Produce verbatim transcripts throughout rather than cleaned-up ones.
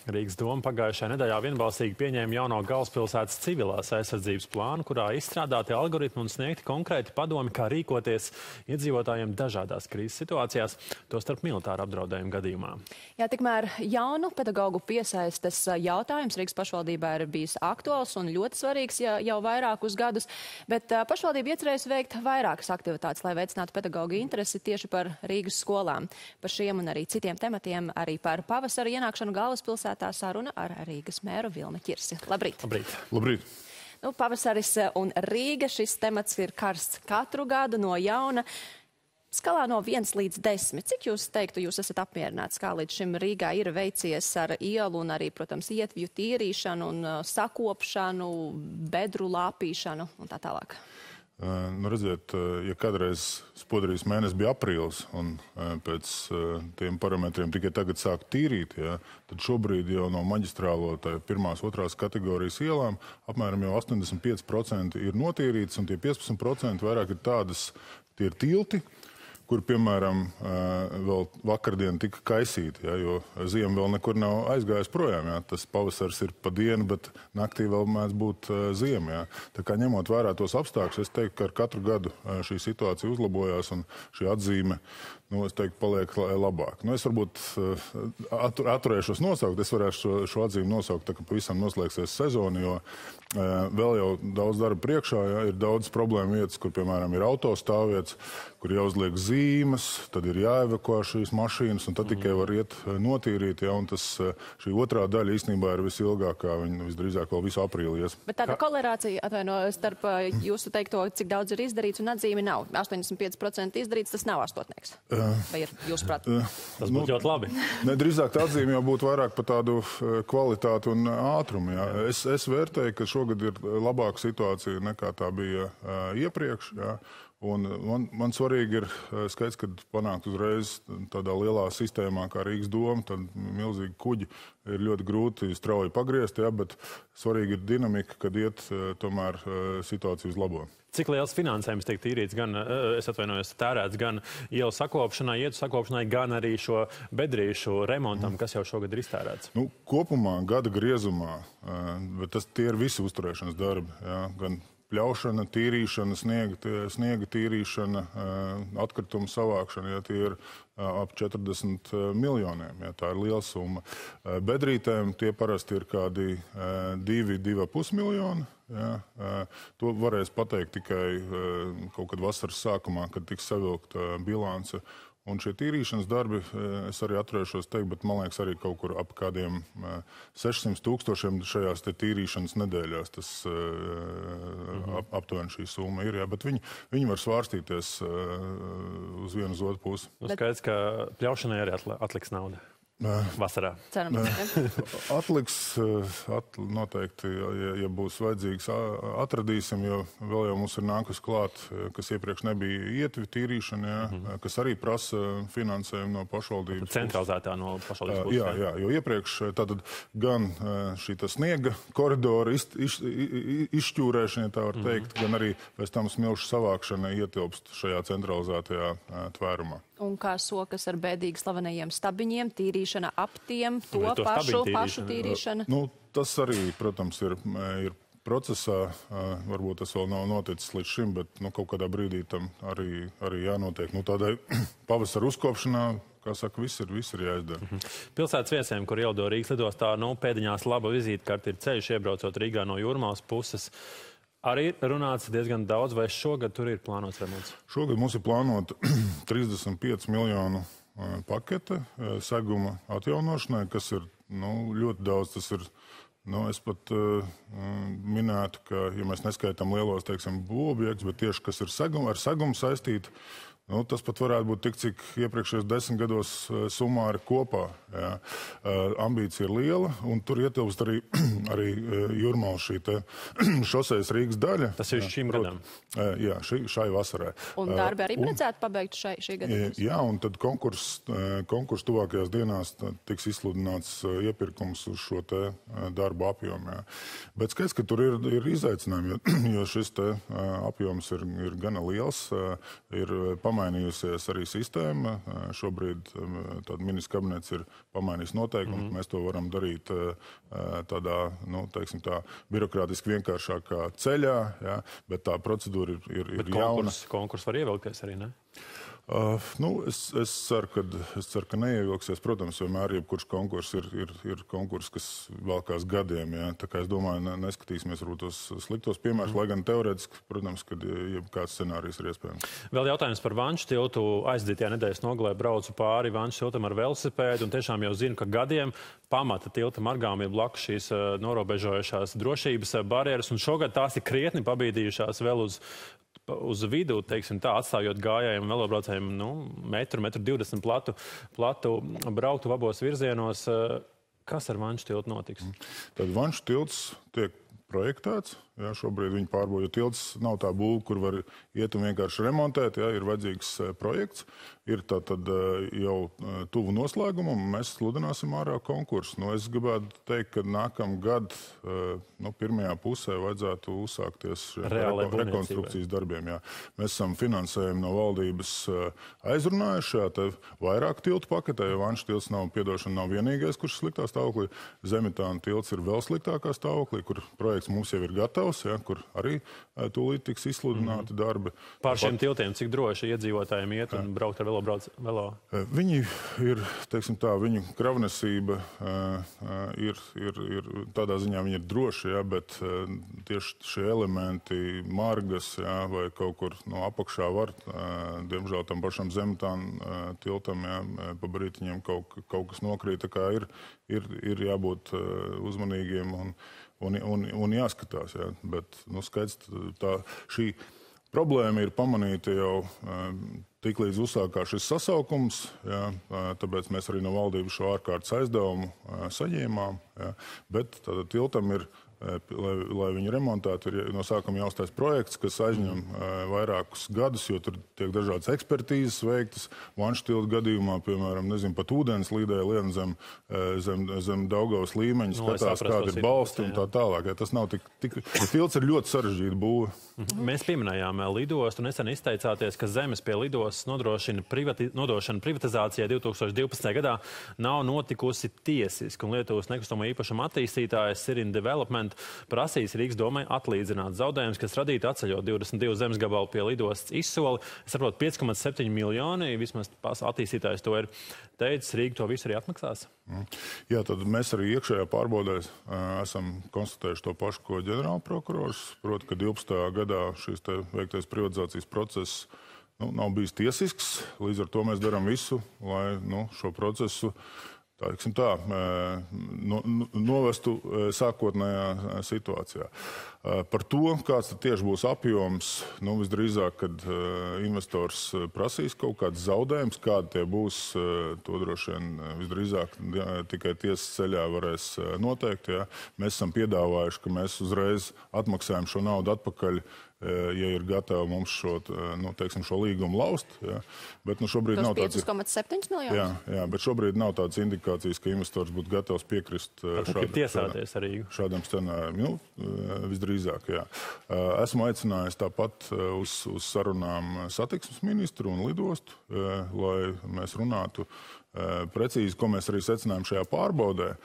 Rīgas doma pagājušajā nedēļā vienbalsīgi pieņēma jauno galvaspilsētas civilās aizsardzības plānu, kurā izstrādāti algoritmi un sniegti konkrēti padomi, kā rīkoties iedzīvotājiem dažādās krīzes situācijās, tostarp militāra apdraudējuma gadījumā. Jā, tikmēr jaunu pedagoģu piesaistes jautājums Rīgas pašvaldībā ir bijis aktuāls un ļoti svarīgs jau vairākus gadus, bet pašvaldība iecerējusi veikt vairākas aktivitātes, lai veicinātu pedagoģu interesi tieši par Rīgas skolām. Par šiem un arī citiem tematiem, arī par pavasara ienākšanu galvaspilsētā tā saruna ar Rīgas mēru Vilni Ķirsi. Labrīt! Labrīt! Labrīt. Nu, pavasaris un Rīga, šis temats ir karsts katru gadu no jauna. Skalā no viens līdz desmit. Cik jūs teiktu, jūs esat apmierināts, kā līdz šim Rīgā ir veicies ar ielu un arī, protams, ietvju tīrīšanu un sakopšanu, bedru lāpīšanu un tā tālāk? Nu, redziet, ja kādreiz spodrīs mēnesis bija aprīlis un pēc tiem parametriem tikai tagad sāk tīrīt, ja, tad šobrīd jau no maģistrālo pirmās, otrās kategorijas ielām apmēram jau astoņdesmit pieci procenti ir notīrīts un tie piecpadsmit procenti vairāk ir tādas, tie ir tilti, kur, piemēram, vēl vakardien tika kaisīti, ja, jo ziema vēl nekur nav aizgājis projām. Ja. Tas pavasars ir pa dienu, bet naktī vēl mēdz būt ziema. Ja. Tā kā ņemot vērā tos apstākļus, es teiktu, ka ar katru gadu šī situācija uzlabojās un šī atzīme, nu, es teiktu, paliek labāk. Nu, es varbūt attur, atturēšos nosaukt, es varētu šo, šo atzīmi nosaukt, tā kā pavisam noslēgsies sezona, jo vēl jau daudz darba priekšā, ja, ir daudz problēmu vietas, kur, piemēram, ir autostāvvietas, kur jāuzliek zīmes, tad ir jāevakuē šīs mašīnas, un tad tikai var iet notīrīt, ja, un tas, šī otrā daļa īstenībā ir visilgākā, viņa visdrīzāk vēl visu aprīli ies. Bet tāda kolerācija, atvaino, starp jūsu teikto, cik daudz ir izdarīts un atzīmi nav. astoņdesmit pieci procenti izdarīts, tas nav astotnieks. Vai ir jūsuprāt? Tas būtu nu, ļoti labi. Ne, drīzāk tā atzīme jau būtu vairāk par tādu kvalitāti un ātrumu. Ja. Es, es vērtēju, ka šogad ir labāka situācija nekā tā bija uh, iepriekš. Ja. Un man, man svarīgi ir skaidrs, kad panākt uzreiz tādā lielā sistēmā kā Rīgas doma, tad milzīgi kuģi ir ļoti grūti strauji pagriezt, ja, bet svarīgi ir dinamika, kad iet tomēr situāciju uz labo. Cik liels finansējums tiek tīrīts, gan, es atvainojos, tērēts gan ielu sakopšanai, ietu sakopšanai, gan arī šo bedrīšu remontam, kas jau šogad ir iztērēts? Nu, kopumā gada griezumā, bet tas tie ir visi uzturēšanas darbi, ja, gan pļaušana, tīrīšana, sniega, sniega tīrīšana, atkritumu savākšana, ja tie ir ap četrdesmit miljoniem, ja tā ir liela summa. Bedrītēm tie parasti ir kādi divi, divi pus miljoni. Ja, to varēs pateikt tikai kaut kad vasaras sākumā, kad tiks savilkta bilance. Un šie tīrīšanas darbi, es arī atturēšos teikt, bet man liekas arī kaut kur ap kādiem sešsimt tūkstošiem šajās te tīrīšanas nedēļās. Tas mm-hmm. ap, aptuveni šī summa ir, jā, bet viņi, viņi var svārstīties uz vienu uz otru pusi. Bet... Skaidrs, ka pļaušanai arī atliks nauda. Vasarā. Cerams, atliks at, noteikti, ja, ja būs vajadzīgs, atradīsim, jo vēl jau mums ir nākus klāt, kas iepriekš nebija ietvi tīrīšana, ja, mm-hmm. kas arī prasa finansējumu no pašvaldības. Centralizētā no pašvaldības puses. Jā, jā, jo iepriekš tātad gan šī sniega koridora iz, iz, izšķūrēšana, tā var teikt, mm-hmm. gan arī pēc tam smilšu savākšana ietilpst šajā centralizētajā tvērumā. Un kā sokas ar bēdīgi slavenajiem stabiņiem, tīrīšana ap tiem, to, to pašu, pašu tīrīšana? Nu, tas arī, protams, ir, ir procesā. Varbūt tas vēl nav noticis līdz šim, bet nu, kaut kādā brīdī tam arī, arī jānotiek. Nu, tādai pavasara uzkopšanā, kā saka, viss ir, viss ir jāizdara. Mhm. Pilsētas viesiem, kur ielido Rīgas lidostā, nu, pēdiņās laba vizītkārta ir ceļš iebraucot Rīgā no Jūrmālas puses. Arī runāts diezgan daudz, vai šogad tur ir plānots remonts? Šogad mums ir plānota trīsdesmit pieci miljonu pakete seguma atjaunošanai, kas ir nu, ļoti daudz. Tas ir, nu, es pat uh, minētu, ka, ja mēs neskaitām lielos, teiksim, būvobjektus, bet tieši, kas ir segum, ar segumu saistīti, nu, tas pat varētu būt tik, cik iepriekšējos desmit gados summāri kopā. Jā. Ambīcija ir liela, un tur ietilpst arī, arī Jūrmālas šī te šosejas Rīgas daļa. Tas ir šīm gadam? Jā, šī, šai vasarai. Un darbi arī paredzētu pabeigt šai, šī gada? Jā, un tad konkurs, konkurs tuvākajās dienās tiks izsludināts iepirkums uz šo te darbu apjomu. Jā. Bet skaidrs, ka tur ir, ir izaicinājumi, jo, jo šis te apjoms ir, ir gana liels, ir pamainījusies arī sistēma. Šobrīd tāda ministra kabinets ir pamainījis noteikumus. Mm-hmm. Mēs to varam darīt tādā, nu, teiksim tā, birokrātiski vienkāršākā ceļā, ja, bet tā procedūra ir, ir, ir jauna. Bet konkurs var ievilkties arī, ne? Uh, nu, es, es, ceru, ka, es ceru, ka neievilksies. Protams, vienmēr jebkurš konkurss ir, ir, ir konkurss, kas valkās gadiem. Ja? Tā kā es domāju, ne, neskatīsimies varbūt tos sliktos piemērus, mm. lai gan teorētiski, protams, kad jebkāds scenārijs ir iespējams. Vēl jautājums par Vanču tiltu. Aizdītajā nedēļas nogalē braucu pāri Vanču tiltam ar velosipēdu un tiešām jau zinu, ka gadiem pamata tilta margām ir blakus šīs uh, norobežojušās drošības uh, barjeras, un šogad tās ir krietni pabīdījušās vēl uz uz vidu, teiksim tā, atstājot gājējiem un velobraucējiem, nu, metru, metru divdesmit platu, platu brauktu abos virzienos. Kas ar Vanču tiltu notiks? Tad Vanču tilts tiek projektēts. Ja, šobrīd viņi pārbauda, jo tilts nav tā būva, kur var iet un vienkārši remontēt. Ja, ir vajadzīgs projekts. Ir tā tad jau tuvu noslēgumam. Mēs sludināsim ārā konkursu. Nu, es gribētu teikt, ka nākam gad, nu, pirmajā pusē vajadzētu uzsākties reko, rekonstrukcijas darbiem. Jā. Mēs esam finansējumu no valdības aizrunājuši šajā te vairāk tiltu paketē, jo Vanču tilts nav, piedošana, nav vienīgais, kurš ir sliktā stāvoklī. Zemitāna tilts ir vēl sliktākā stāvoklī, kur projekts mums jau ir gatavs. Ja, kur arī tūlīt tiks izsludināti mm-hmm. darbi. Pār šiem tiltiem, cik droši iedzīvotājiem iet un braukt ar velobrauc, velo? Viņi ir, teiksim tā, viņu kravnesība ir, ir, ir tādā ziņā viņi ir droši, ja, bet tieši šie elementi, margas, ja, vai kaut kur no apakšā var, diemžēl tam pašam Zemitāna tiltam, ja, pa brītiņiem kaut, kaut kas nokrīt, tā kā ir, ir, ir jābūt uzmanīgiem un Un, un, un jāskatās, jā. Bet, nu, skaidrs, tā, šī problēma ir pamanīta jau tik līdz uzsākās šis sasaukums, jā, tāpēc mēs arī no valdības šo ārkārtas aizdevumu saņēmām, jā. Bet tātad tiltam ir, lai, lai viņu remontētu, ir no sākuma jāuztais projekts, kas aizņem mm. vairākus gadus, jo tur tiek dažādas ekspertīzes veiktas. Vanču tilta gadījumā, piemēram, nezinu, pat ūdens līdēja lien zem, zem, zem Daugavas līmeņa, no, skatās, kāda ir balsti un tā tālāk. Ja, tas nav tik, tik... Tilts ir ļoti sarežģīta būve. Mm-hmm. Mēs pieminējām lidostu, nesen izteicāties, ka zemes pie lidostas nodrošina privati, nodošana privatizācijai divi tūkstoši divpadsmitajā gadā nav notikusi tiesiski, un Lietuvas nekustamo īpašumu attīstītājs Sirin Development prasīs Rīgas domai atlīdzināt zaudējumus, kas radītu atceļot divdesmit divu zemes gabalu pie lidostas izsoli. Es saprotu, pieci komats septiņi miljoni, vismaz attīstītājs to ir teicis, Rīga to visu arī atmaksās. Mm. Jā, tad mēs arī iekšējā pārbaudē esam konstatējuši to pašu, ko ģenerālprokurors. Proti, ka divpadsmitajā gadā šīs te veiktais privatizācijas process nu, nav bijis tiesisks. Līdz ar to mēs darām visu, lai nu, šo procesu tā, tā, no, novestu sākotnējā situācijā. Par to, kāds tad tieši būs apjoms, nu, visdrīzāk, kad investors prasīs kaut kāds zaudējums, kādi tie būs, to droši vien visdrīzāk tikai tiesas ceļā varēs noteikt. Ja. Mēs esam piedāvājuši, ka mēs uzreiz atmaksājam šo naudu atpakaļ, ja ir gatavi mums šo, nu, teiksim, šo līgumu laust. Ja. Bet, nu, šobrīd nav tāds... pieci komats septiņi miljonus? Jā, jā, bet šobrīd nav tādas indikācijas, ka investors būtu gatavs piekrist šāda, šādam scenārijam. Nu, visdrīzāk, jā. Esmu aicinājis tāpat uz, uz sarunām satiksmes ministru un lidostu, lai mēs runātu precīzi, ko mēs arī secinājām šajā pārbaudē.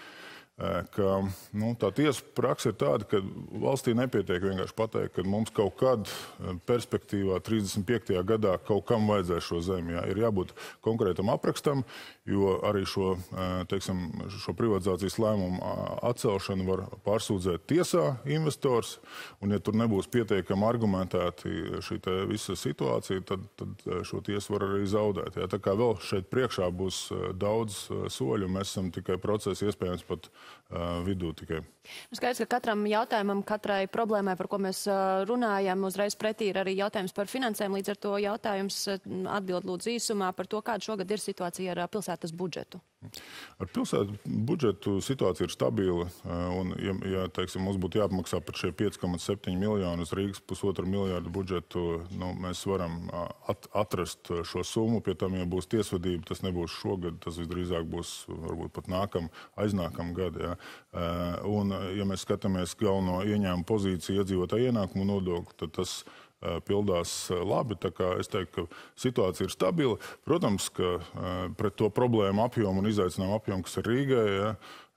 Ka, nu, tā tiesa praksa ir tāda, ka valstī nepietiek vienkārši pateikt, ka mums kaut kad perspektīvā trīsdesmit piektajā gadā kaut kam vajadzēs šo zemi. Jā. Ir jābūt konkrētam aprakstam, jo arī šo, teiksim, šo privatizācijas lēmumu atcelšanu var pārsūdzēt tiesā investors, un ja tur nebūs pietiekami argumentēti šī te visa situācija, tad, tad šo tiesu var arī zaudēt. Jā. Tā kā vēl šeit priekšā būs daudz soļu, mēs esam tikai procesi iespējams pat vidū tikai. Skaidrs, ka katram jautājumam, katrai problēmai, par ko mēs runājam, uzreiz pretī ir arī jautājums par finansēm. Līdz ar to jautājums atbild lūdzu īsumā par to, kāda šogad ir situācija ar pilsētas budžetu. Ar pilsētu budžetu situācija ir stabila, un, ja, ja teiksim, mums būtu jāapmaksā par šie pieci komats septiņi miljoni uz Rīgas pusotru miljārdu budžetu, nu, mēs varam at, atrast šo summu, pie tam, ja būs tiesvedība, tas nebūs šogad, tas visdrīzāk būs varbūt pat nākam, aiznākam gadu. Ja. Un, ja mēs skatāmies galveno ieņēmumu pozīciju iedzīvotāju ienākumu nodokli, tad tas pildās labi. Tā kā es teiktu, ka situācija ir stabila. Protams, ka pret to problēmu apjomu un izaicinājumu apjomu, kas ir Rīgai, ja,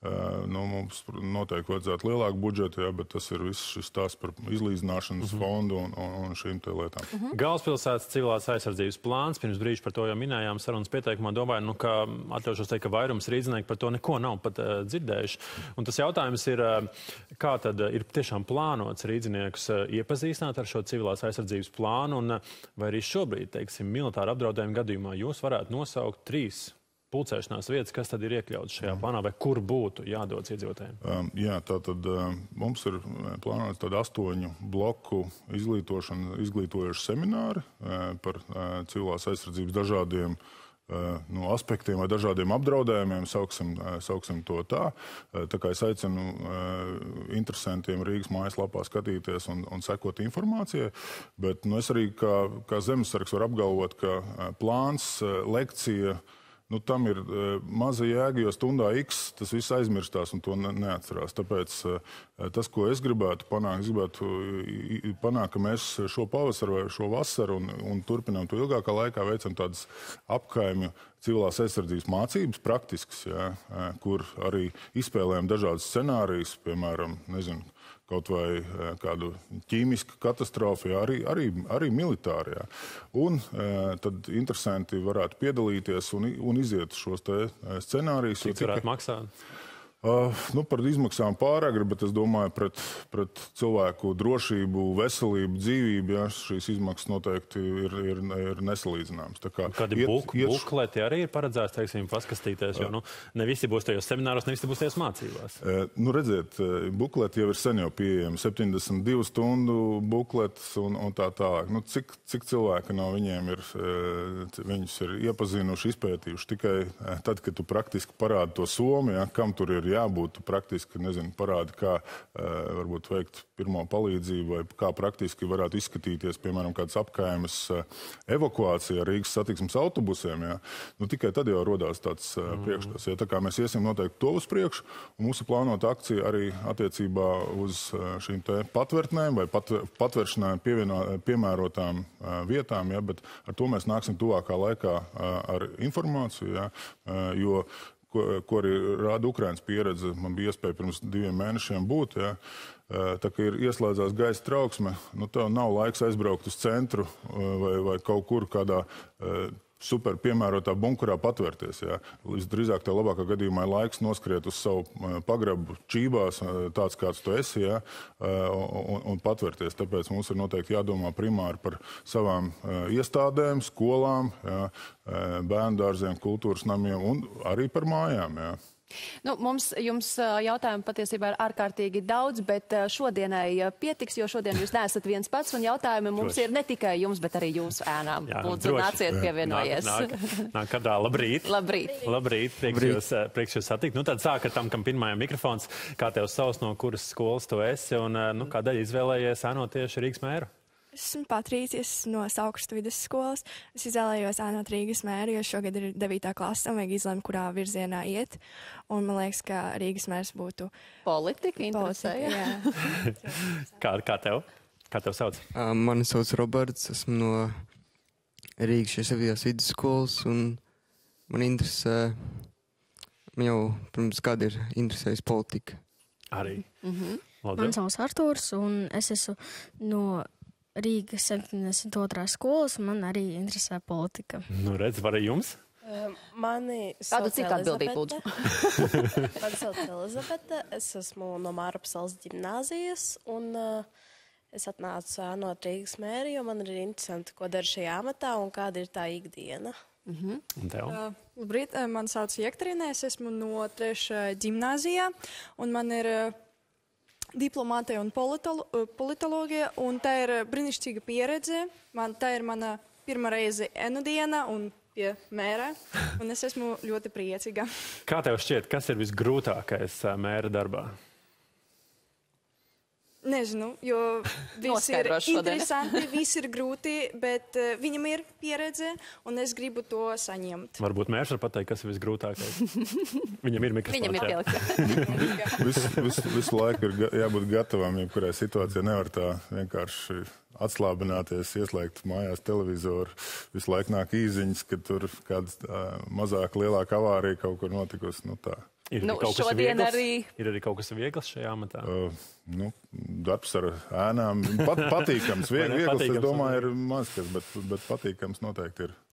nu, mums noteikti vajadzētu lielāku budžetu, ja, bet tas ir viss šis stāsts par izlīdzināšanas mm-hmm. fondu un, un, un šīm te lietām. Mm-hmm. Galvaspilsētas civilās aizsardzības plāns, pirms brīža par to jau minējām sarunas pieteikumā, domāju, nu, ka atļaušos teikt, ka vairums rīdznieki par to neko nav pat uh, dzirdējuši. Un tas jautājums ir, uh, kā tad uh, ir tiešām plānots rīdzniekus uh, iepazīstināt ar šo civilās aizsardzības plānu, un uh, vai arī šobrīd, teiksim, militāra apdraudējuma gadījumā jūs varētu nosaukt trīs pulcēšanās vietas, kas tad ir iekļauts šajā plānā, vai kur būtu jādodas iedzīvotājiem? Um, jā, tātad um, mums ir plānots tādu astoņu bloku izglītošana, izglītojuši semināri uh, par uh, civilās aizsardzības dažādiem uh, no aspektiem vai dažādiem apdraudējumiem, sauksim, uh, sauksim to tā. Uh, tā kā es aicinu uh, interesantiem Rīgas mājaslapā skatīties un, un sekot informācijai, bet nu, es arī kā, kā zemesargs varu apgalvot, ka uh, plāns, uh, lekcija, nu, tam ir uh, maza jēga, jo stundā X tas viss aizmirstās un to ne neatcerās. Tāpēc uh, tas, ko es gribētu panākt, es gribētu uh, panākt, ka mēs šo pavasaru vai šo vasaru un, un turpinām to ilgākā laikā veicam tādas apkaimju civilās aizsardzības mācības praktiskas, jā, uh, kur arī izspēlējam dažādas scenārijas, piemēram, nezinu, kaut vai kādu ķīmisku katastrofu, jā, arī, arī, arī militārajā. Un e, tad interesanti varētu piedalīties un, un iziet šos te scenārijus. Cik varētu maksāt? Uh, nu, par izmaksām pāragri, bet es domāju, pret, pret cilvēku drošību, veselību, dzīvību, jā, šīs izmaksas noteikti ir, ir, ir nesalīdzināmas. Tā kā kādi iet, buk, iet... bukleti arī ir paredzēts, teiksim, paskastīties, jo nu, ne visi būs tajos semināros, ne visi būs tajos mācībās. Uh, nu, redziet, bukleti jau ir sen jau pieejami, septiņdesmit divu stundu bukletis un, un tā tālāk. Nu, cik, cik cilvēki no viņiem ir, uh, viņus ir iepazinuši, izpētījuši tikai uh, tad, kad tu praktiski parādi to somu, ja, kam tur ir jābūt, praktiski, nezinu, parādi, kā uh, varbūt veikt pirmo palīdzību vai kā praktiski varētu izskatīties, piemēram, kādas apkaimes uh, evakuācija ar Rīgas satiksmes autobusiem, jā. Nu, tikai tad jau rodās tāds uh, priekšstats. Ja, tā kā mēs iesim noteikti to uz priekšu, un mūsu plānota akcija arī attiecībā uz uh, šīm te patvertnēm vai pat, patveršanai pievienā, piemērotām uh, vietām, ja, bet ar to mēs nāksim tuvākā laikā uh, ar informāciju, ja, uh, jo Ko, ko arī rāda Ukrainas pieredze. Man bija iespēja pirms diviem mēnešiem būt, ja. Tā kā ir ieslēdzās gaisa trauksme, nu tev nav laiks aizbraukt uz centru vai, vai kaut kur kādā super piemērotā bunkurā patvērties. Ja. Drīzāk tev labākā gadījumā ir laiks noskriet uz savu pagrabu čībās, tāds kāds tu esi, ja, un, un patvērties. Tāpēc mums ir noteikti jādomā primāri par savām iestādēm, skolām, ja, bērndārziem, kultūras namiem un arī par mājām. Ja. Nu, mums jums jautājumu patiesībā ir ārkārtīgi daudz, bet šodienai pietiks, jo šodien jūs neesat viens pats, un jautājumi mums droši ir ne tikai jums, bet arī jūsu ēnām. Jā, lūdzu, droši. Nāciet pievienojies. Nāk, nāk, nāk kādā, labrīt. Labrīt. Labrīt, prieks jūs, prieks jūs satikt. Nu, tad sāk ar tam, kam pirmajam mikrofons, kā tev savs, no kuras skolas tu esi, un nu, kādēļ izvēlējies ēnot tieši Rīgas mēru? Esmu Patrīcis no Saukstu vidusskolas. Es izvēlējos ēnot Rīgas mēru, jo šogad ir devītā klase, un vajag izlemt, kurā virzienā iet. Un man liekas, ka Rīgas mērs būtu... Politika interesē, jā. kā, kā tev? Kā tev sauc? Uh, mani sauc Roberts, esmu no Rīgas Šesavijās vidusskolas, un man interesē, man jau pirms kāda ir interesējas politika. Arī. Mm-hmm. Man sauc Artūrs, un es esmu no Rīgas septiņdesmit otrā skolas, un man arī interesē politika. Nu, redz, var arī jums? Uh, mani Kādu cik atbildīt, lūdzu? Mani sauc Elizabete, es esmu no Mārupsalas ģimnāzijas, un uh, es atnācu ēnot Rīgas mēri, jo man ir interesanti, ko dara šajā amatā un kāda ir tā ikdiena. Mm-hmm. Un tev? Uh, labrīt, man sauc Jekterīnē, es esmu no trešā ģimnāzijā, un man ir... Uh, diplomātija un politolo, politoloģija, un tā ir brīnišķīga pieredze. Man, tā ir mana pirmā reize ēnu diena un pie mēra, un es esmu ļoti priecīga. Kā tev šķiet, kas ir visgrūtākais mēra darbā? Nezinu, jo viss ir interesanti, viss ir grūti, bet uh, viņam ir pieredze, un es gribu to saņemt. Varbūt mērs var pateikt, kas ir visgrūtākais. Viņam ir mikrofons. Viņam ir pielikt. Visu, visu, visu laiku ir jābūt gatavam, jebkurai situācijai nevar tā vienkārši atslābināties, ieslēgt mājās televizoru. Visu laiku nāk īziņas, ka tur kāda uh, mazāka, lielāka avārija kaut kur notikusi. Nu, tā. Ir, Nu, arī kaut kas šodien viegls, arī- ir arī kaut kas viegls šajā amatā. Uh, nu, darbs ar ēnām. Pat, patīkams. Vie, Vai ne? viegls, Patīkams, es domāju, ir maz kas, bet, bet patīkams noteikti ir.